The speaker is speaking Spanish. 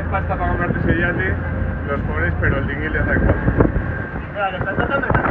pasta para comprarte ese yate, los pobres, pero el dinghy les da igual. Mira, le están tratando de